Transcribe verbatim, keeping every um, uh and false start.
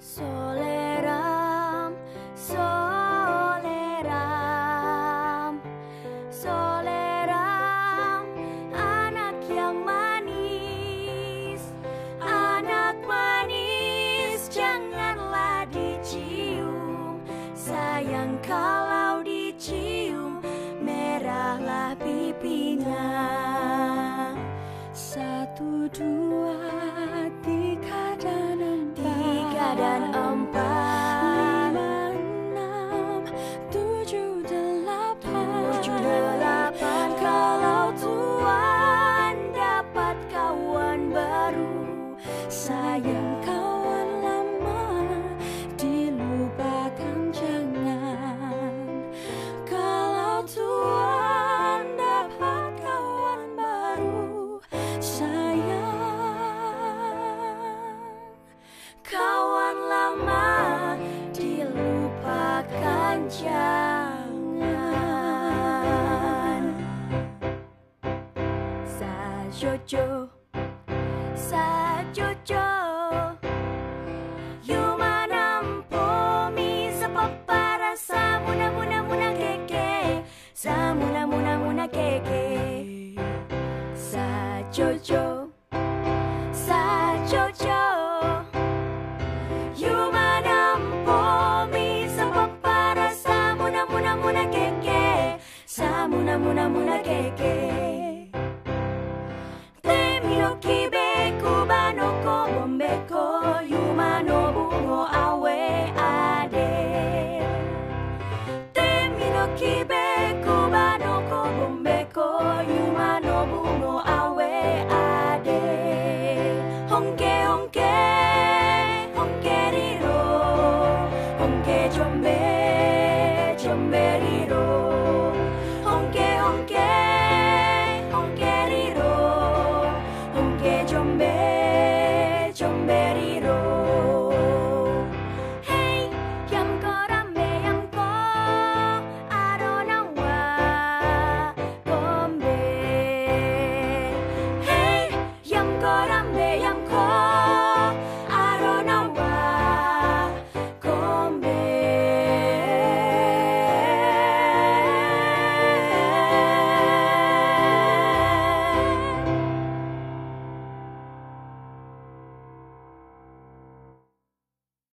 Soleram, soleram, soleram, anak yang manis, anak manis, janganlah dicium. Sayang kalau dicium, merahlah pipinya. Satu, dua, tiga dan empat, tiga dan empat, lima, enam, tujuh, delapan, tujuh, delapan. Kalau Tuhan dapat kawan baru, sayang kawan lama dilupakan jangan. Kalau Tuhan dapat kawan baru, sayang kawan lama dilupakan jangan. Sa Jojo, sa Jojo, yumanampomi sa papara sa muna muna muna keke, sa muna muna muna keke. Sa Jojo, sa Jojo, yumanampomi sa papara sa muna muna muna keke, sa muna muna muna keke.